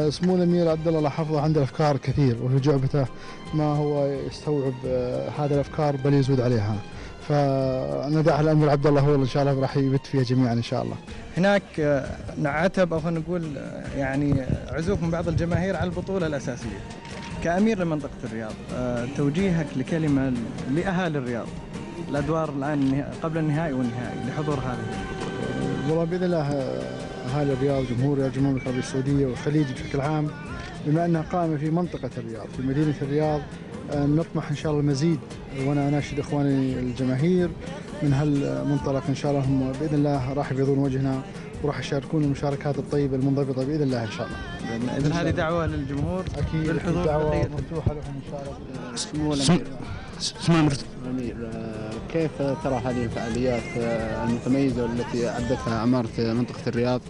سمو الامير عبد الله حفظه عنده افكار كثير، وفي جعبته ما هو يستوعب هذه الافكار بل يزود عليها. فندعها الامير عبد الله هو اللي ان شاء الله راح يبت فيها جميعا ان شاء الله. هناك عتب او خلينا نقول يعني عزوف من بعض الجماهير على البطوله الاساسيه. كامير لمنطقه الرياض، توجيهك لكلمه لاهالي الرياض، الادوار الان قبل النهائي والنهائي لحضور هذه البطوله. والله باذن الله اهالي الرياض، جمهور المملكه العربيه السعوديه والخليج بشكل عام، بما انها قائمه في منطقه الرياض في مدينه الرياض، نطمح ان شاء الله المزيد. وانا اناشد اخواني الجماهير من هالمنطلق ان شاء الله هم باذن الله راح يبيضون وجهنا وراح يشاركون المشاركات الطيبه المنضبطه باذن الله ان شاء الله. اذا هذه دعوه للجمهور اكيد، بالحضور، دعوه مفتوحه لهم ان شاء الله. سمو الامير. سمو الامير، كيف ترى هذه الفعاليات المتميزه والتي اعدتها عماره منطقه الرياض؟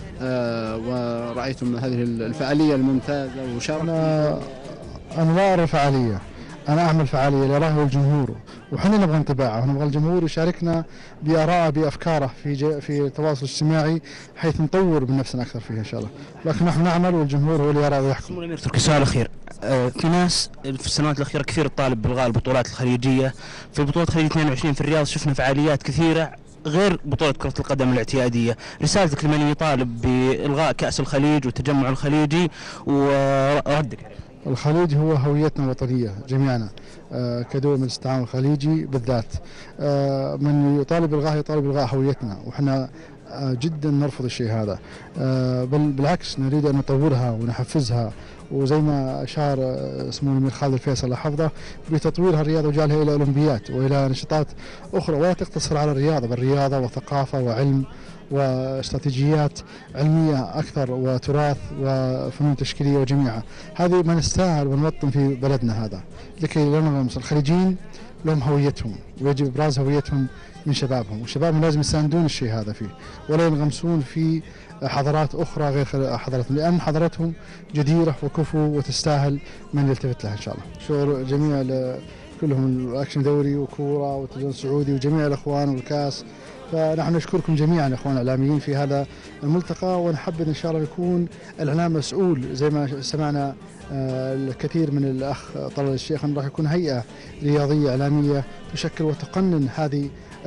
ورأيتم هذه الفعالية الممتازة وشاركتم؟ أنا لا أرى فعالية، أنا أعمل فعالية اللي يراه الجمهور، وحنا نبغى انطباعه، ونبغى الجمهور يشاركنا بآراءه بأفكاره في التواصل الاجتماعي، حيث نطور من نفسنا أكثر فيها إن شاء الله. لكن نحن نعمل والجمهور هو اللي يرى ويحكم. سمو الأمير تركي، سؤال أخير. في ناس في السنوات الأخيرة كثير تطالب بإلغاء البطولات الخليجية. في بطولة خليج 22 في الرياض شفنا فعاليات كثيرة غير بطولة كرة القدم الاعتيادية. رسالتك لمن يطالب بإلغاء كأس الخليج والتجمع الخليجي وردك؟ الخليج هو هويتنا الوطنية جميعنا كدول من التعاون الخليجي بالذات. من يطالب بالغاء يطالب بالغاء هويتنا، وإحنا جدا نرفض الشيء هذا، بل بالعكس نريد أن نطورها ونحفزها، وزي ما أشار سمو الأمير خالد الفيصل الله حفظه بتطويرها الرياضة وجعلها إلى أولمبيات وإلى نشاطات أخرى، ولا تقتصر على الرياضة، بل رياضة وثقافة وعلم واستراتيجيات علمية أكثر وتراث وفنون تشكيلية وجميعها. هذه ما نستاهل ونوطن في بلدنا هذا، لكي لا نغمس. الخليجيين لهم هويتهم ويجب إبراز هويتهم من شبابهم، والشباب لازم يساندون الشيء هذا فيه ولا ينغمسون في حضارات أخرى غير حضارتهم، لأن حضارتهم جديرة وكفو وتستاهل من يلتفت لها إن شاء الله. شكر جميع كلهم، الأكشن دوري وكورة والتلفزيون السعودي وجميع الأخوان والكاس. فنحن نشكركم جميعا اخوان الاعلاميين في هذا الملتقى، ونحب ان شاء الله يكون الاعلام مسؤول زي ما سمعنا الكثير من الاخ طلال الشيخ، انه راح يكون هيئه رياضيه اعلاميه تشكل وتقنن هذه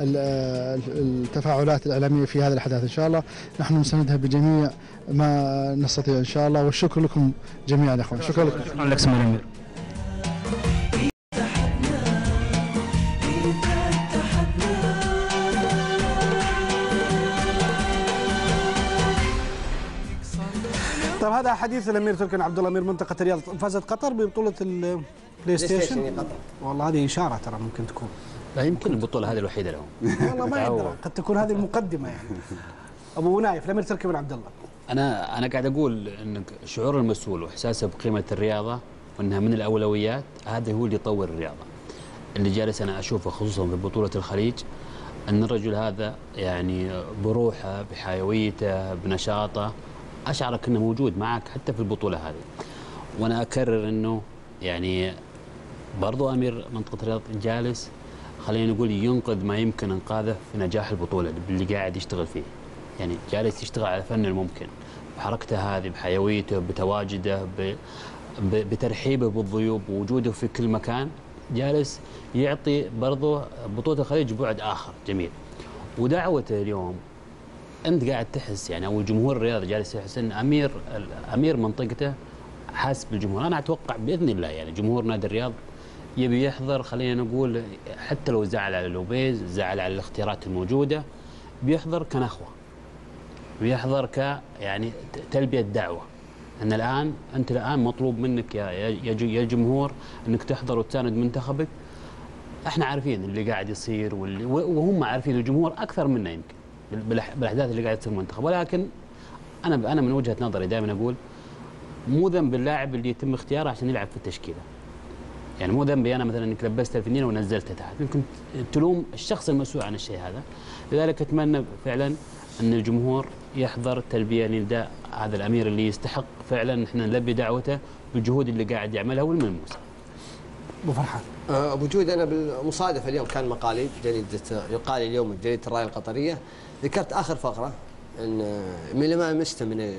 التفاعلات الاعلاميه في هذه الاحداث ان شاء الله. نحن نساندها بجميع ما نستطيع ان شاء الله، والشكر لكم جميعا يا اخوان. شكرا لكم. شكرا لك سمو الامير. طيب هذا حديث الامير تركي عبد الله امير منطقه الرياض. فازت قطر ببطوله البلاي ستيشن. والله هذه اشاره ترى ممكن تكون. لا يمكن البطوله هذه الوحيده لهم. والله ما يدرى، قد تكون هذه المقدمه يعني. ابو نايف الامير تركي بن عبد الله. انا قاعد اقول ان شعور المسؤول واحساسه بقيمه الرياضه وانها من الاولويات، هذا هو اللي يطور الرياضه. اللي جالس انا اشوفه خصوصا في بطوله الخليج، ان الرجل هذا يعني بروحه بحيويته بنشاطه اشعرك انه موجود معك حتى في البطوله هذه. وانا اكرر انه يعني برضو امير منطقه الرياض جالس خلينا نقول ينقذ ما يمكن انقاذه في نجاح البطوله اللي قاعد يشتغل فيه. يعني جالس يشتغل على فن الممكن بحركته هذه، بحيويته، بتواجده، بترحيبه بالضيوف، بوجوده في كل مكان. جالس يعطي برضو بطوله الخليج بعد اخر جميل. ودعوته اليوم انت قاعد تحس يعني، او الجمهور الرياضي جالس يحس ان امير منطقته حاسس بالجمهور. انا اتوقع باذن الله يعني جمهور نادي الرياض يبي يحضر، خلينا نقول حتى لو زعل على لوبيز، زعل على الاختيارات الموجوده، بيحضر كنخوه، بيحضر يعني تلبيه دعوه. ان انت الان مطلوب منك يا جمهور انك تحضر وتساند منتخبك. احنا عارفين اللي قاعد يصير وهم عارفين الجمهور اكثر منا يمكن بالاحداث اللي قاعده تصير في المنتخب، ولكن انا من وجهه نظري دائما اقول مو ذنب اللاعب اللي يتم اختياره عشان يلعب في التشكيله. يعني مو ذنبي انا مثلا انك لبسته الفنينه ونزلته تحت، يمكن تلوم الشخص المسؤول عن الشيء هذا. لذلك اتمنى فعلا ان الجمهور يحضر تلبيه نداء هذا الامير اللي يستحق فعلا احنا نلبي دعوته بالجهود اللي قاعد يعملها والملموسه. ابو فرحان. ابو جود، انا بالمصادفه اليوم كان مقالي يقال اليوم جريده الرايه القطريه، ذكرت اخر فقره ان من لما مسته من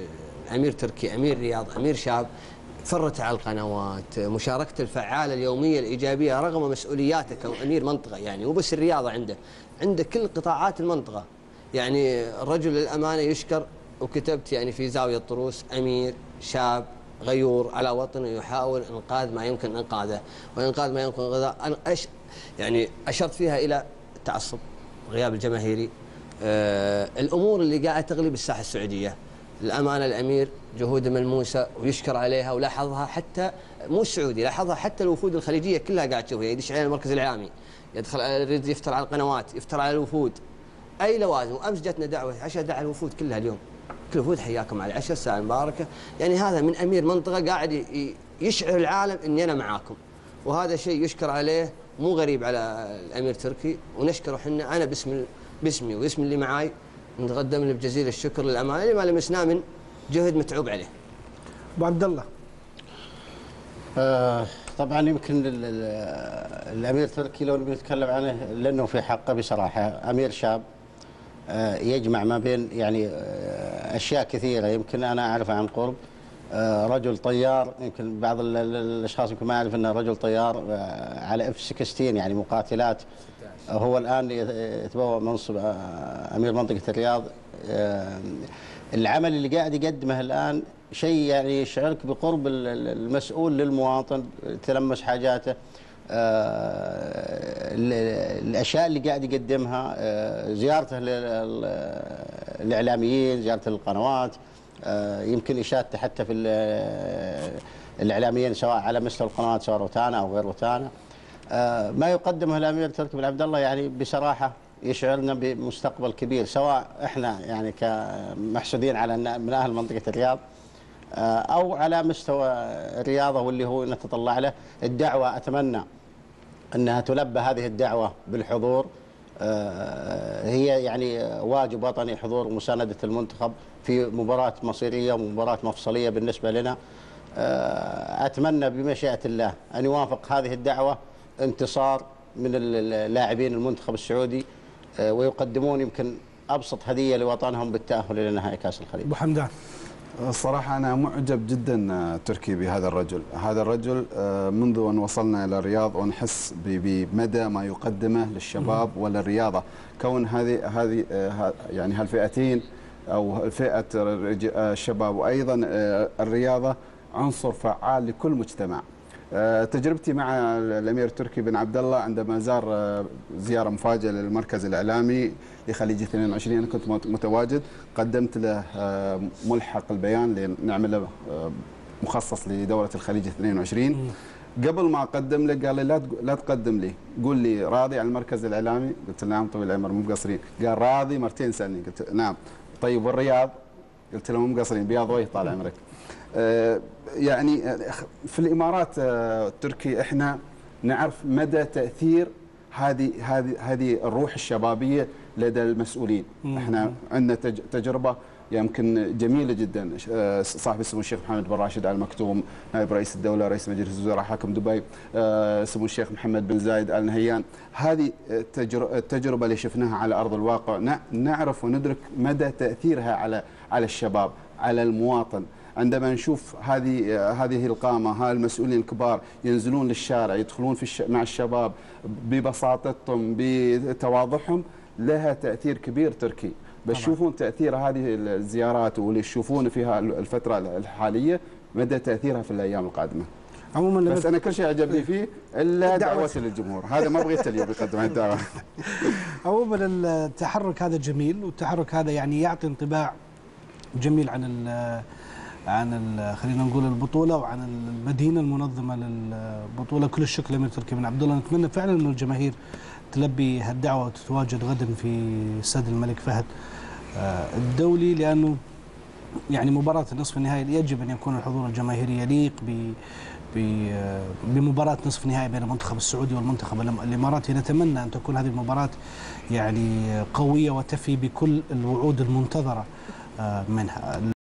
الامير تركي امير رياض امير شاب، فرته على القنوات، مشاركته الفعاله اليوميه الايجابيه رغم مسؤولياته كامير منطقه، يعني مو بس الرياضه عنده كل قطاعات المنطقه. يعني الرجل للامانه يشكر، وكتبت يعني في زاويه طروس امير شاب غيور على وطنه يحاول انقاذ ما يمكن انقاذه وانقاذ ما يمكن انقاذه. انا يعني اشرت فيها الى التعصب، الغياب الجماهيري، الامور اللي قاعده تغلب الساحه السعوديه. الامانه الامير جهوده ملموسه ويشكر عليها، ولاحظها حتى مو السعودي، لاحظها حتى الوفود الخليجيه كلها قاعد تشوفها، يدش علينا المركز الاعلامي، يدخل يريد يفتر على القنوات، يفتر على الوفود، اي لوازم. وامس جتنا دعوه عشاء، دعا الوفود كلها اليوم، كل الوفود حياكم على العشاء الساعه المباركه. يعني هذا من امير منطقه قاعد يشعر العالم اني انا معاكم، وهذا شيء يشكر عليه، مو غريب على الامير تركي، ونشكره احنا. انا باسمي واسم اللي معاي نتقدم له بجزيل الشكر للامانه لما لمسناه من جهد متعوب عليه. ابو عبد الله. طبعا يمكن الامير تركي لو نبي نتكلم عنه لانه في حقه بصراحه امير شاب يجمع ما بين يعني اشياء كثيره يمكن انا اعرفها عن قرب. رجل طيار، يمكن بعض الاشخاص يمكن ما يعرف انه رجل طيار على F-16 يعني مقاتلات. هو الان يتبوأ منصب امير منطقه الرياض. العمل اللي قاعد يقدمه الان شيء يعني يشعرك بقرب المسؤول للمواطن، تلمس حاجاته. الاشياء اللي قاعد يقدمها، زيارته للاعلاميين، زيارته للقنوات، يمكن اشادته حتى في الاعلاميين سواء على مستوى القنوات سواء روتانا او غير روتانا. ما يقدمه الامير تركي بن عبد الله يعني بصراحه يشعرنا بمستقبل كبير، سواء احنا يعني كمحسودين على من اهل منطقه الرياض او على مستوى الرياضه واللي هو نتطلع له. الدعوه اتمنى انها تلبى هذه الدعوه بالحضور. هي يعني واجب وطني حضور ومسانده المنتخب في مباراه مصيريه ومباراه مفصليه بالنسبه لنا. اتمنى بمشيئه الله ان يوافق هذه الدعوه انتصار من اللاعبين المنتخب السعودي ويقدمون يمكن ابسط هديه لوطنهم بالتاهل الى نهائي كاس الخليج. ابو حمدان. الصراحة أنا معجب جدا تركي بهذا الرجل. هذا الرجل منذ أن وصلنا إلى الرياض ونحس بمدى ما يقدمه للشباب وللرياضة، كون هذه يعني هالفئتين أو فئة الشباب وأيضا الرياضة عنصر فعال لكل مجتمع. تجربتي مع الامير تركي بن عبد الله عندما زار زياره مفاجئه للمركز الاعلامي لخليج 22، انا كنت متواجد، قدمت له ملحق البيان لنعمله مخصص لدوره الخليج 22. قبل ما اقدم له قال لي لا تقدم لي، قول لي راضي عن المركز الاعلامي؟ قلت له نعم طويل العمر مو مقصرين. قال راضي مرتين، سالني قلت نعم. طيب والرياض؟ قلت له مو مقصرين، بياض وجه طال عمرك. يعني في الامارات تركي احنا نعرف مدى تاثير هذه الروح الشبابيه لدى المسؤولين. احنا عندنا تجربه يمكن جميله جدا. صاحب السمو الشيخ محمد بن راشد آل مكتوم، نائب رئيس الدوله، رئيس مجلس الوزراء، حاكم دبي، سمو الشيخ محمد بن زايد آل نهيان. هذه التجربه اللي شفناها على ارض الواقع نعرف وندرك مدى تاثيرها على الشباب، على المواطن. عندما نشوف هذه القامة، هاي المسؤولين الكبار ينزلون للشارع، يدخلون مع الشباب ببساطتهم بتواضعهم، لها تأثير كبير تركي. بس شوفون تأثير هذه الزيارات واللي تشوفونه فيها الفترة الحالية مدى تأثيرها في الأيام القادمة. عموما بس أنا كل شيء عجبني فيه إلا دعوة للجمهور، هذا ما بغيت اليوم يقدم الدعوة. عموما التحرك هذا جميل، والتحرك هذا يعني يعطي انطباع جميل عن خلينا نقول البطوله وعن المدينه المنظمه للبطوله. كل الشكر لامير تركي بن عبد الله. نتمنى فعلا انه الجماهير تلبي هالدعوه وتتواجد غدا في استاد الملك فهد الدولي، لانه يعني مباراه النصف النهائي يجب ان يكون الحضور الجماهيري يليق بمباراه نصف النهائي بين المنتخب السعودي والمنتخب الاماراتي. نتمنى ان تكون هذه المباراه يعني قويه وتفي بكل الوعود المنتظره منها.